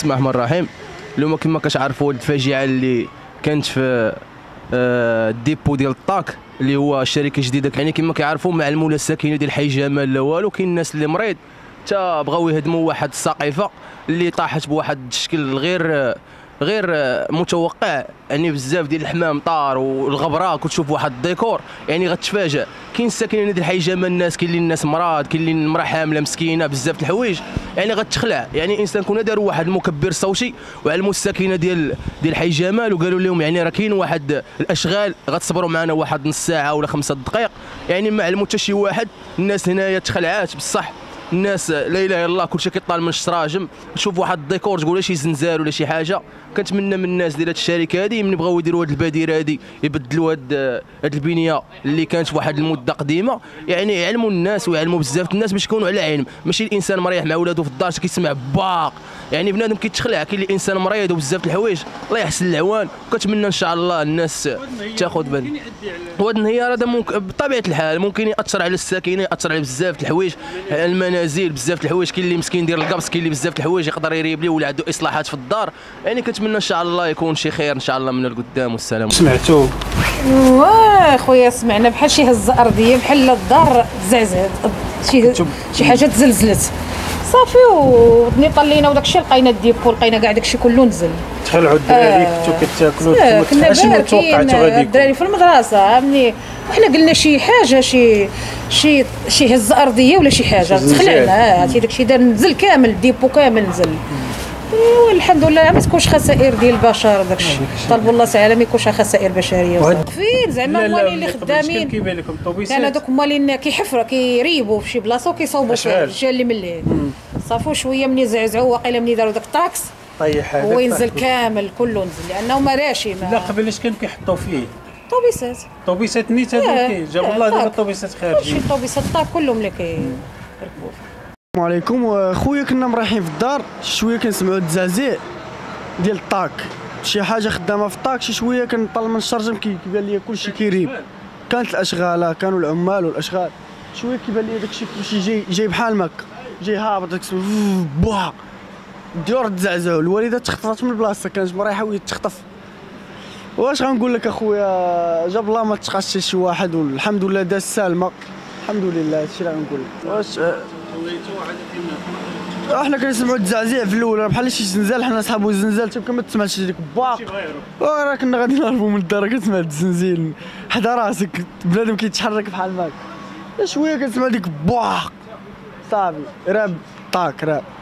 بسم الله الرحمن الرحيم. اليوم كما كتعرفوا الفاجعه اللي كانت في الديبو ديال الطاك اللي هو شركه جديده، يعني كما كيعرفوا مع المولى الساكنه ديال حي جمال لا والو. كاين الناس اللي مريض حتى بغاو يهدموا واحد السقيفه اللي طاحت بواحد الشكل غير متوقع، يعني بزاف ديال الحمام طار والغبره كتشوف واحد الديكور يعني غتفاجئ. كاين الساكنين ديال حي جمال الناس، كاين اللي الناس مراد، كاين اللي المراه حامله مسكينه، بزاف د الحوايج يعني غتخلع. يعني الانسان كنا داروا واحد المكبر صوتي وعلموا الساكنه ديال حي جمال وقالوا لهم يعني راه كاين واحد الاشغال غتصبروا معنا واحد نص ساعه ولا 5 دقائق، يعني ما علموا حتى شي واحد. الناس هنايا تخلعات بصح، الناس لا اله الا الله كلشي كيطال من الشراجم، تشوف واحد الديكور تقول شي زنزال ولا شي حاجه. كنتمنى من الناس ديال هاد الشركه هادي ملي بغاو يديروا هاد البديره هادي يبدلوا هاد البنيه اللي كانت فواحد المده قديمه، يعني يعلموا الناس ويعلموا بزاف الناس باش يكونوا على علم. ماشي الانسان مريح مع ولادو في الدار كيسمع باق، يعني بنادم كيتخلع. كاين اللي انسان مريض وبزاف الحوايج، الله يحسن العوان. وكنتمنى ان شاء الله الناس تاخذ بال. وهذا الانهيار هذا بطبيعه الحال ممكن ياثر على الساكنه، ياثر على بزاف الحوايج، المنازل، بزاف الحوايج. كاين اللي مسكين ديال القبص، كاين اللي بزاف الحوايج يقدر يريب ليه ولا عنده اصلاحات في الدار. يعني كنتمنى ان شاء الله يكون شي خير ان شاء الله من القدام. والسلام. سمعتوا خويا سمعنا بحال شي هزه ارضيه، بحال الدار تزعزعت، شي حاجه تزلزلت صافي. وني طلينا وداك الشيء لقينا الديبو، لقينا كاع داك الشيء كله نزل. تخلعوا الدراري كنتو كتاكلوا، كنا شنو توقعتوا غادي الدراري في المدرسه ملي وحنا قلنا شي حاجه شي هزه ارضيه ولا شي حاجه تخلعنا. هاتي داك الشيء دار نزل كامل، الديبو كامل نزل. والحمد لله ما تكونش خسائر ديال البشر، داك الشيء طلبوا الله تعالى ما يكونش خسائر بشريه. واقفين زعما هما اللي خدامين، كيبان لكم الطوبيسات كان هذوك هما اللي كيحفروا كيريبوا في شي بلاصه وكيصاوبوا فيها الجهه اللي من الليل. صافوا شويه ملي زعزعوا واقيلا ملي داروا داك الطاكس طيح هذاك وينزل كامل كله نزل، لانه ماراشي لا قبل كانوا كيحطوا فيه طوبيسات نيت. هذوك جاب الله دابا الطوبيسات خارجين، شي طوبيسات طاك كلهم اللي كيركبوا. السلام عليكم. خويا كنا مريحين في الدار شويه كنسمعوا التزعزيع ديال الطاك، شي حاجه خدامه في الطاك. شي شويه كنطل من الشرجم كيبان لي كلشي كيريب. كانت الاشغال، كانوا العمال والاشغال. شويه كيبان لي داكشي كلشي جاي بحال مكه، جاي هابط داك بواه الديور تزعزعوا. الوالده تخطفات من البلاصه، كانت مريحه وهي تخطف. واش غنقول لك اخويا، جاب الله ما تقاش شي واحد والحمد لله داز سالمه الحمد لله. هادشي اللي غنقول لك. واش احنا كنسمعوا التزعزيع في الاول بحال شي زنزال، حنا صحابو الزنزال تبقى ما تسمعش ديك باق. راه كنا غادي نهربوا من الدار كنسمع الزنزيل حدا راسك، بنادم كيتحرك بحال ماك. شويه كنسمع ديك باق صافي راب طاك راب.